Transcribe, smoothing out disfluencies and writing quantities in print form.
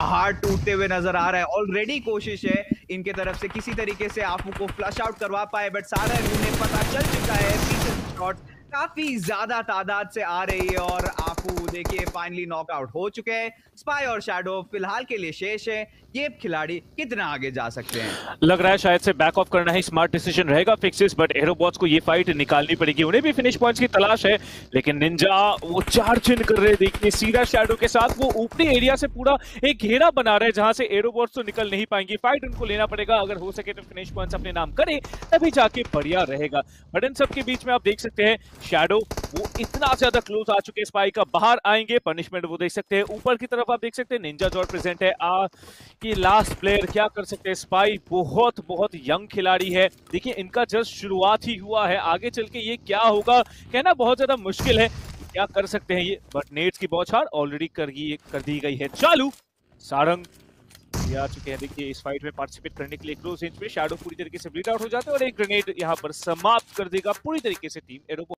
पहाड़ टूटते हुए नजर आ रहा है। ऑलरेडी कोशिश है इनके तरफ से किसी तरीके से आपू को फ्लश आउट करवा पाए, बट सारा उन्हें पता चल चुका है। पीछे शॉट्स काफी ज्यादा तादाद से आ रही है और आपू देखिए फाइनली नॉकआउट हो चुके हैं। स्पाई और शैडो फिलहाल के लिए शेष है। ये खिलाड़ी कितना आगे जा सकते हैं? लग रहा है शायद से बैक ऑफ करना ही स्मार्ट डिसीजन रहेगा फिक्सिस, बट एरोबॉट्स को ये फाइट निकालनी पड़ेगी। उन्हें भी फिनिश पॉइंट्स की तलाश है, लेकिन निंजा वो चार्ज इन कर रहे देखिए सीधा शैडो के साथ। वो ऊपरी एरिया से पूरा एक घेरा बना रहे जहां से एरोबॉट्स तो निकल नहीं पाएंगी। फाइट उनको लेना पड़ेगा, अगर हो सके तो फिनिश पॉइंट्स अपने नाम करे तभी जाके बढ़िया रहेगा। बट इन सब के बीच में आप देख सकते हैं शैडो वो इतना ज्यादा क्लोज आ चुके हैं स्पाई का, बाहर आएंगे पनिशमेंट वो देख सकते हैं। ऊपर की तरफ आप देख सकते हैं निंजा जॉर्ज प्रेजेंट है। कि लास्ट प्लेयर क्या कर सकते हैं। स्पाई बहुत बहुत यंग खिलाड़ी है, देखिए इनका जस्ट शुरुआत ही हुआ है, आगे चल के ये क्या होगा कहना बहुत ज्यादा मुश्किल है। क्या कर सकते हैं ये, बट नेट्स की बौछार ऑलरेडी कर दी गई है चालू। सारंग ये आ चुके हैं देखिए इस फाइट में पार्टिसिपेट करने के लिए। क्लोज रेंज पे शैडो पूरी तरीके से ब्लीड आउट हो जाते हैं और एक ग्रेनेड यहाँ पर समाप्त कर देगा पूरी तरीके से टीम एरोबॉट।